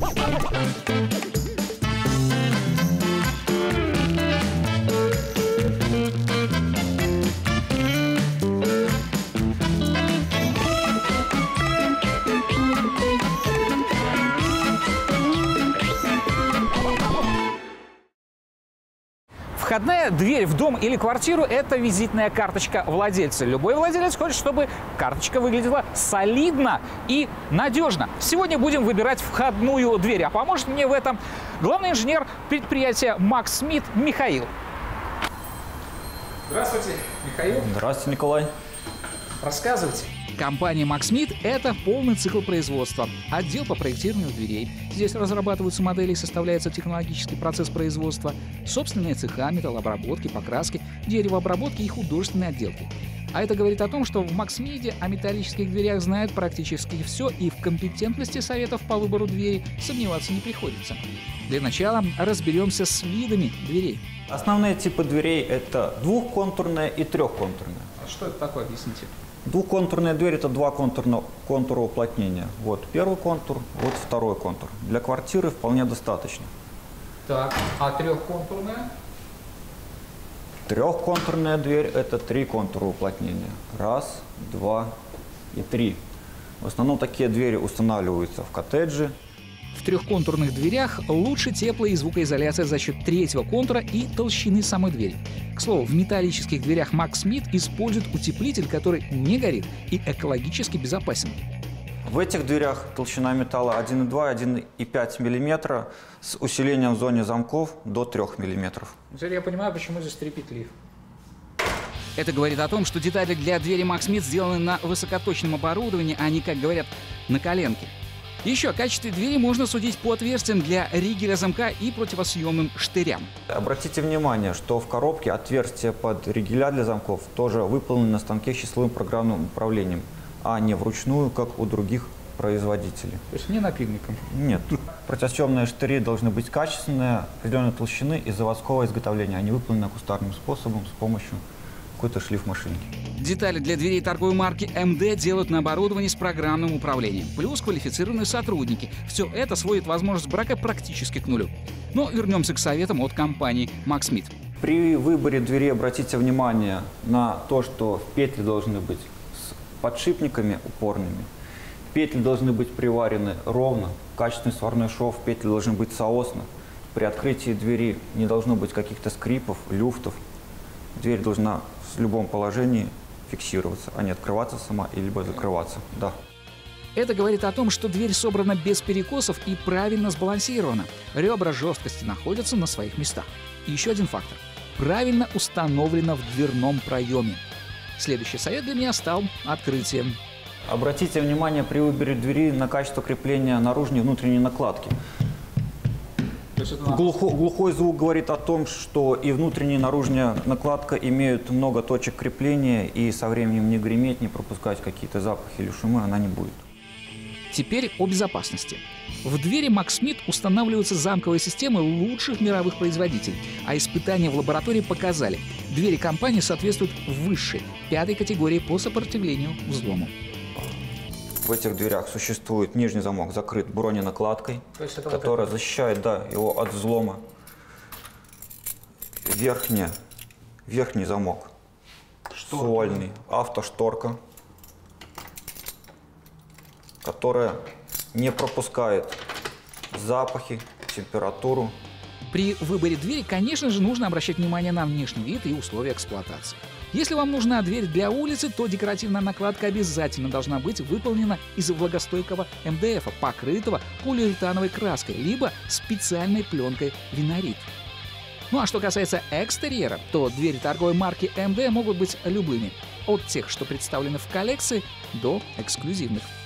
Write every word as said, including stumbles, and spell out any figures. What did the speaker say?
Входная дверь в дом или квартиру – это визитная карточка владельца. Любой владелец хочет, чтобы карточка выглядела солидно и надежно. Сегодня будем выбирать входную дверь, а поможет мне в этом главный инженер предприятия Максмит Михаил. Здравствуйте, Михаил. Здравствуйте, Николай. Рассказывайте. Компания Максмит – это полный цикл производства. Отдел по проектированию дверей. Здесь разрабатываются модели и составляется технологический процесс производства. Собственные цеха металлообработки, покраски, деревообработки и художественной отделки. А это говорит о том, что в Максмиде о металлических дверях знают практически все, и в компетентности советов по выбору дверей сомневаться не приходится. Для начала разберемся с видами дверей. Основные типы дверей – это двухконтурная и трехконтурная. А что это такое, объясните? Двухконтурная дверь – это два контурно, контура уплотнения. Вот первый контур, вот второй контур. Для квартиры вполне достаточно. Так, а трехконтурная? Трехконтурная дверь – это три контура уплотнения. Раз, два и три. В основном такие двери устанавливаются в коттедже. В трехконтурных дверях лучше тепло- и звукоизоляция за счет третьего контура и толщины самой двери. К слову, в металлических дверях Максмит используют утеплитель, который не горит и экологически безопасен. В этих дверях толщина металла один и два - один и пять миллиметра с усилением в зоне замков до трёх миллиметров. Теперь я понимаю, почему здесь три петли. Это говорит о том, что детали для двери Максмит сделаны на высокоточном оборудовании, а не, как говорят, на коленке. Еще о качестве двери можно судить по отверстиям для ригеля замка и противосъемным штырям. Обратите внимание, что в коробке отверстия под ригеля для замков тоже выполнены на станке с числовым программным управлением, а не вручную, как у других производителей. То есть не напильником? Нет. Противосъемные штыри должны быть качественные, определенной толщины и заводского изготовления. Они выполнены кустарным способом с помощью какой-то шлифмашинки. Детали для дверей торговой марки эм дэ делают на оборудовании с программным управлением. Плюс квалифицированные сотрудники. Все это сводит возможность брака практически к нулю. Но вернемся к советам от компании Максмит. При выборе двери обратите внимание на то, что петли должны быть с подшипниками упорными. Петли должны быть приварены ровно. Качественный сварной шов, петли должны быть соосны. При открытии двери не должно быть каких-то скрипов, люфтов. Дверь должна в любом положении фиксироваться, а не открываться сама, либо закрываться. Да. Это говорит о том, что дверь собрана без перекосов и правильно сбалансирована. Ребра жесткости находятся на своих местах. И еще один фактор. Правильно установлена в дверном проеме. Следующий совет для меня стал открытием. Обратите внимание при выборе двери на качество крепления наружной и внутренней накладки. Глухой, глухой звук говорит о том, что и внутренняя, и наружная накладка имеют много точек крепления, и со временем не греметь, не пропускать какие-то запахи или шумы она не будет. Теперь о безопасности. В двери Максмит устанавливаются замковые системы лучших мировых производителей, а испытания в лаборатории показали, двери компании соответствуют высшей, пятой категории по сопротивлению взлому. В этих дверях существует нижний замок, закрыт броненакладкой, которая вот защищает, да, его от взлома. Верхний, верхний замок шторка. Сольный, автошторка, которая не пропускает запахи, температуру. При выборе двери, конечно же, нужно обращать внимание на внешний вид и условия эксплуатации. Если вам нужна дверь для улицы, то декоративная накладка обязательно должна быть выполнена из влагостойкого эм дэ эфа, покрытого полиуретановой краской, либо специальной пленкой винорит. Ну а что касается экстерьера, то двери торговой марки эм дэ могут быть любыми, от тех, что представлены в коллекции, до эксклюзивных.